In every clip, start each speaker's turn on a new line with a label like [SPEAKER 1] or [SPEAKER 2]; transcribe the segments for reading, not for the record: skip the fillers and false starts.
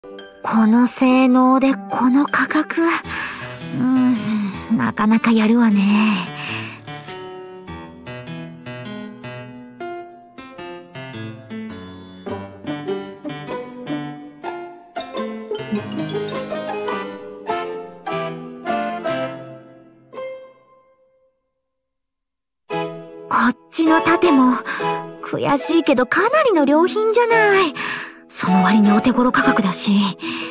[SPEAKER 1] この性能でこの価格。なかなかやるわね。こっちの盾も悔しいけどかなりの良品じゃない。その割にお手頃価格だし。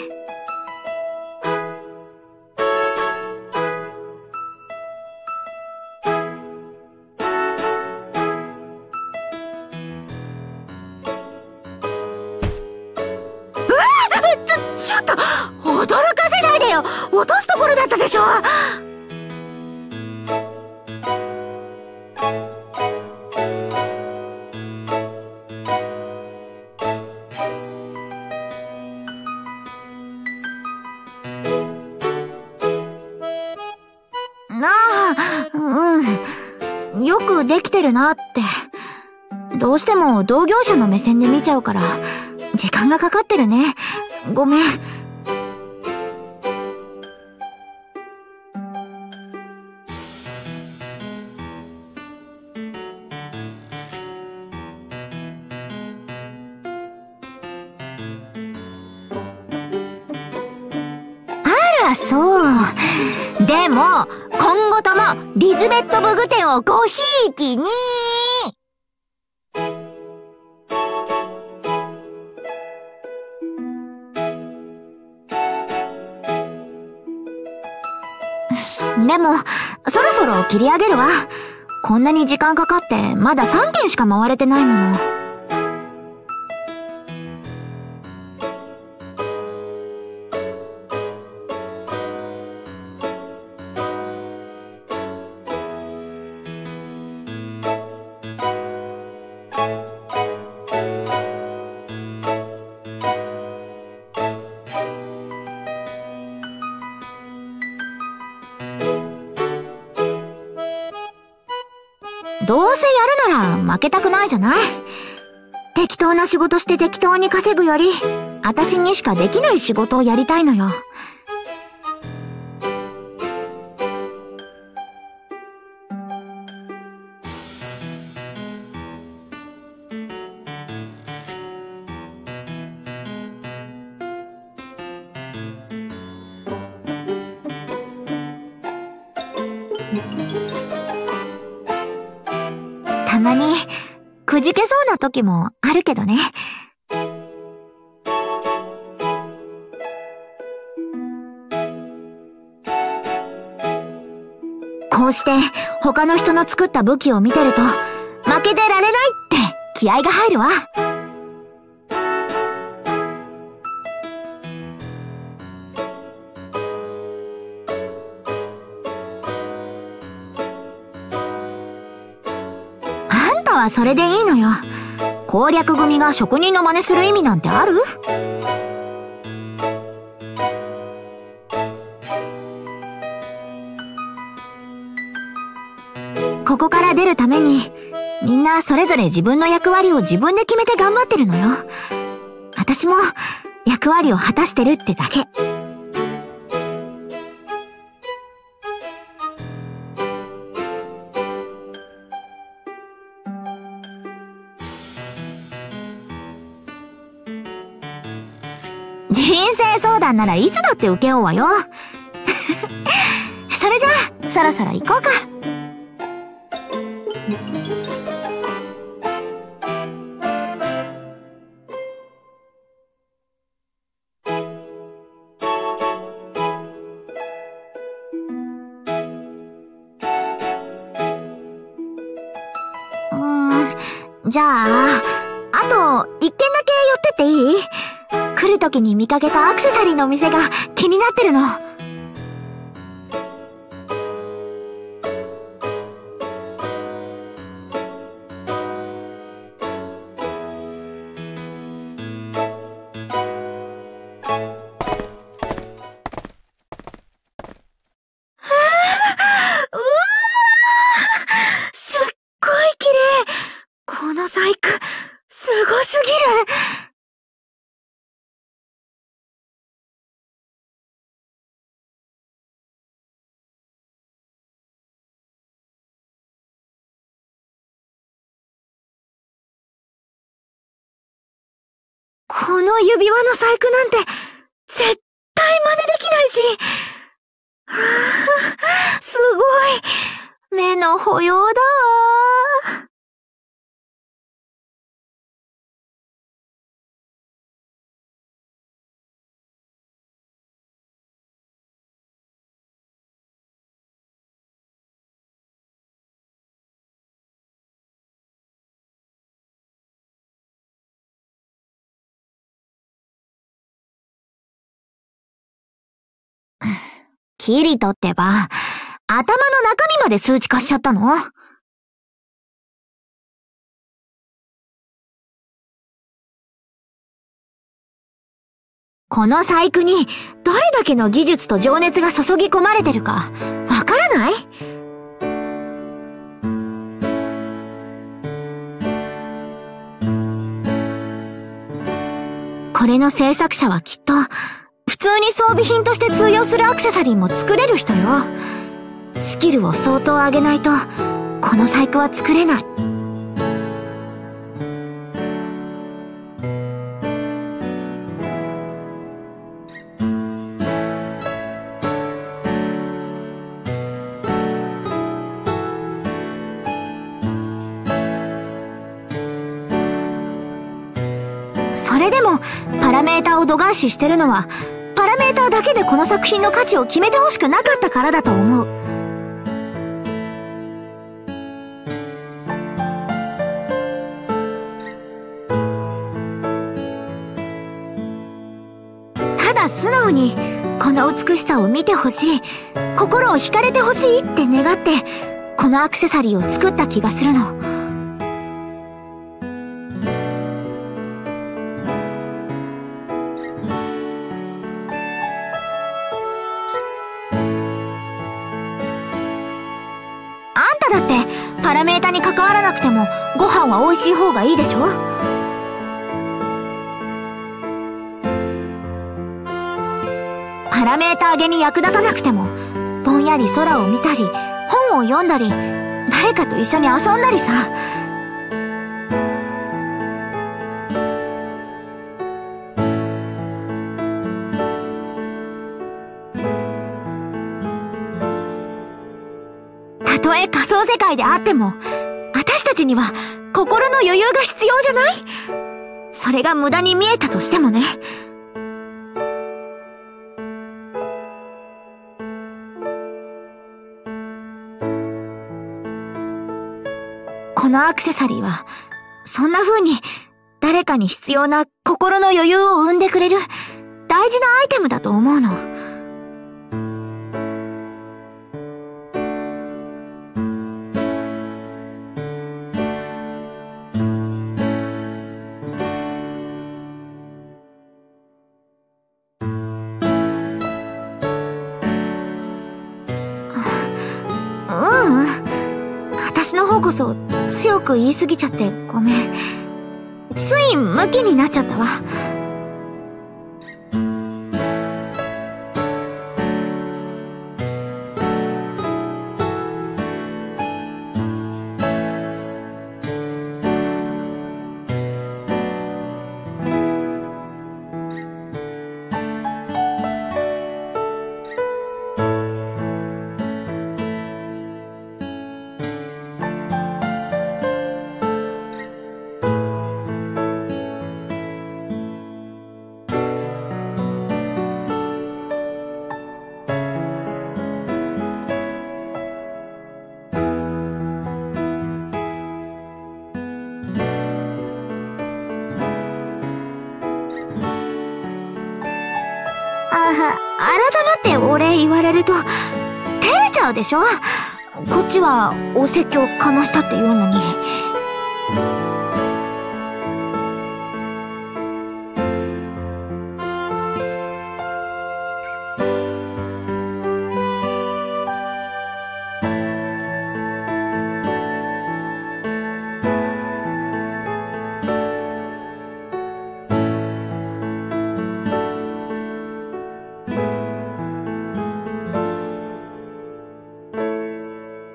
[SPEAKER 1] ちょっと驚かせないでよ。落とすところだったでしょ。よくできてるなって。どうしても同業者の目線で見ちゃうから時間がかかってるね。ごめん。あら、そう。でも今後ともリズベット・ブグテンをごひいきに。でもそろそろ切り上げるわ。こんなに時間かかってまだ3件しか回れてないもの。どうせやるなら負けたくないじゃない。適当な仕事して適当に稼ぐより、私にしかできない仕事をやりたいのよ。たまにくじけそうな時もあるけどね。こうして他の人の作った武器を見てると負けてられないって気合が入るわ。あんたはそれでいいのよ。攻略組が職人の真似する意味なんてある？ここから出るためにみんなそれぞれ自分の役割を自分で決めて頑張ってるのよ。私も役割を果たしてるってだけ。人生相談ならいつだって受けようわよ。それじゃあそろそろ行こうか。じゃああと一軒だけ寄ってっていい？来る時に見かけたアクセサリーの店が気になってるの。すっごい綺麗。この細工すごすぎる。 この指輪の細工なんて、絶対真似できないし。すごい。目の保養だわ。キリトってば、頭の中身まで数値化しちゃったの？この細工にどれだけの技術と情熱が注ぎ込まれてるか、わからない？これの制作者はきっと、普通に装備品として通用するアクセサリーも作れる人よ。スキルを相当上げないと、この細工は作れない。それでも、パラメータを度外視してるのは、パラメーターだけでこの作品の価値を決めてほしくなかったからだと思う。ただ素直に、この美しさを見てほしい、心を惹かれてほしいって願って、このアクセサリーを作った気がするの。だってパラメータに関わらなくてもご飯は美味しい方がいいでしょ？パラメータ上げに役立たなくてもぼんやり空を見たり本を読んだり誰かと一緒に遊んだりさ。たとえ仮想世界であっても、私たちには心の余裕が必要じゃない？それが無駄に見えたとしてもね。このアクセサリーは、そんな風に誰かに必要な心の余裕を生んでくれる大事なアイテムだと思うの。私の方こそ強く言い過ぎちゃってごめん。ついムキになっちゃったわ。改まってお礼言われると照れちゃうでしょ。こっちはお説教かましたって言うのに。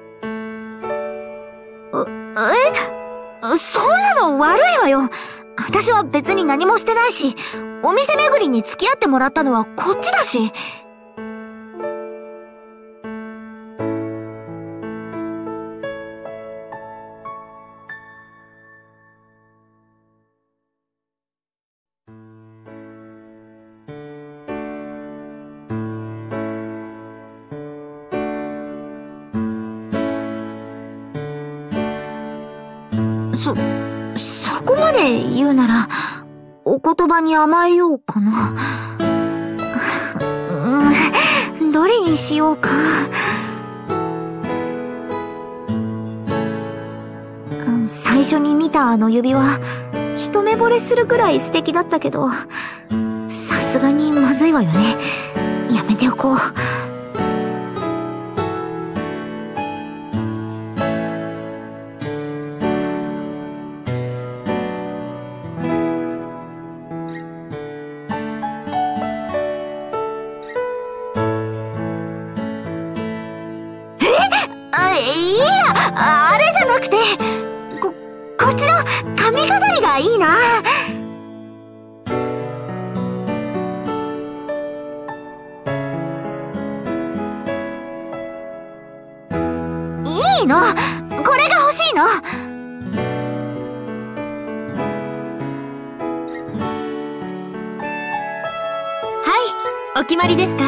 [SPEAKER 1] そんなの悪いわよ。 私は別に何もしてないし、お店巡りに付き合ってもらったのはこっちだし。そこまで言うなら、お言葉に甘えようかな。どれにしようか。最初に見たあの指輪、一目惚れするくらい素敵だったけど、さすがにまずいわよね。やめておこう。いや、あれじゃなくて、こっちの髪飾りがいいな。いいの、これが欲しいの。
[SPEAKER 2] はい、お決まりですか？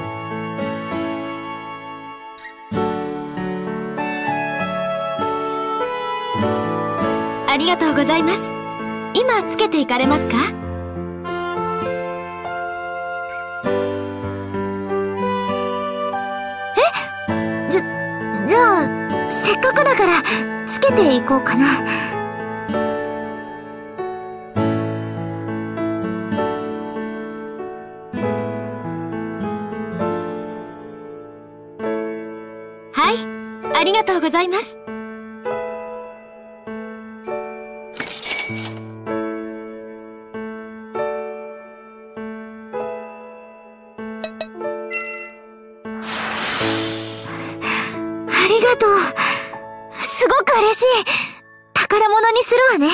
[SPEAKER 2] ありがとうございます。今つけていかれますか？
[SPEAKER 1] じゃあ、せっかくだから、つけていこうかな。
[SPEAKER 2] はい、ありがとうございます。
[SPEAKER 1] ありがとう。すごく嬉しい。宝物にするわね。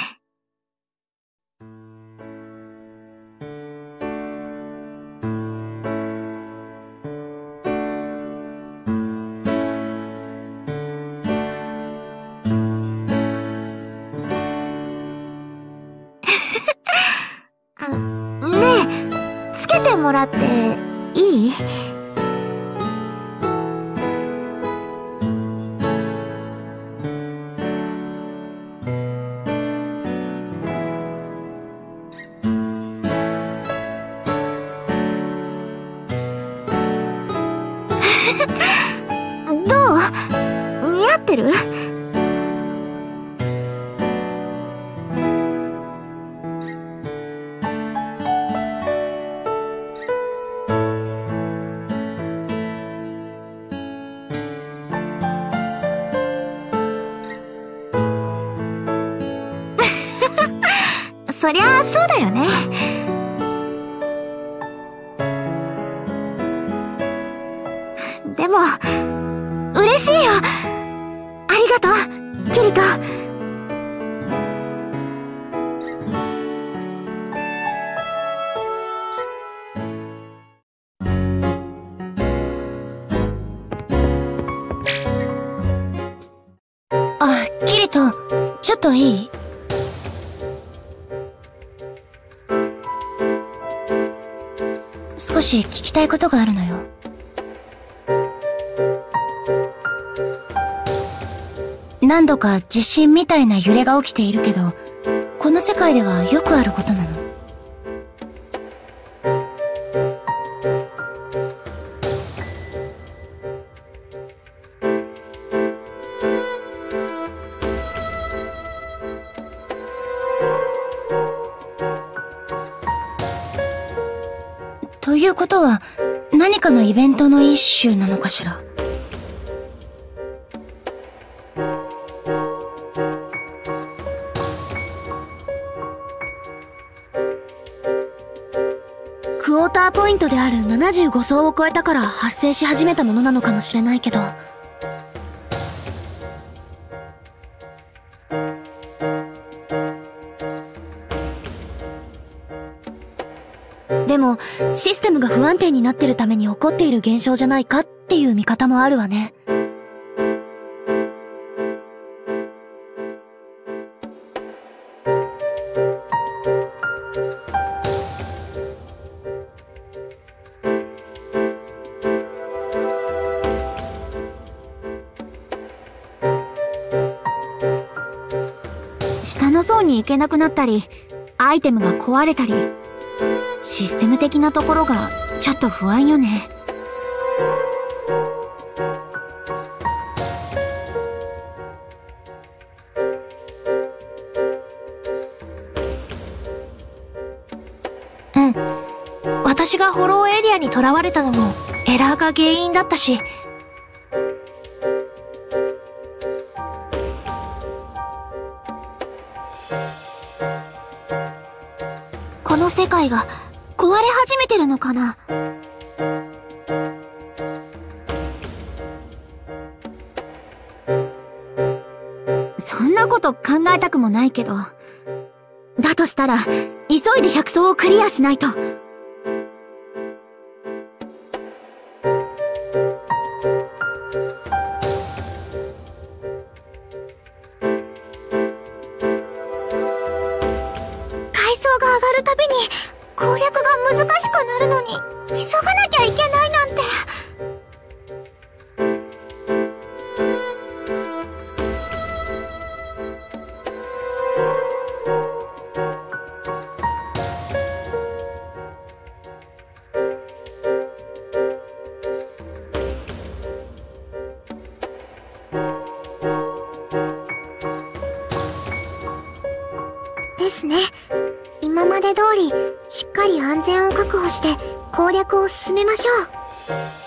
[SPEAKER 1] ねえ、つけてもらっていい？どう？似合ってる？そりゃそうだよね。でも、嬉しいよ。ありがとう、キリト。
[SPEAKER 2] あ、キリト、ちょっといい？少し聞きたいことがあるのよ。何度か地震みたいな揺れが起きているけど、この世界ではよくあることなの。ということは、何かのイベントの一種なのかしら。
[SPEAKER 3] クォーターポイントである75層を超えたから発生し始めたものなのかもしれないけど、 も、システムが不安定になってるために起こっている現象じゃないかっていう見方もあるわね。
[SPEAKER 1] 下の層に行けなくなったり、アイテムが壊れたり、システム的なところがちょっと不安よね。
[SPEAKER 4] うん。私がホローエリアに囚われたのもエラーが原因だったし、この世界が壊れ始めてるのかな。
[SPEAKER 1] そんなこと考えたくもないけど。だとしたら、急いで100層をクリアしないと。
[SPEAKER 4] たびに攻略が難しくなるのに急がなきゃいけないなんて。
[SPEAKER 3] ですね。今まで通り、しっかり安全を確保して攻略を進めましょう。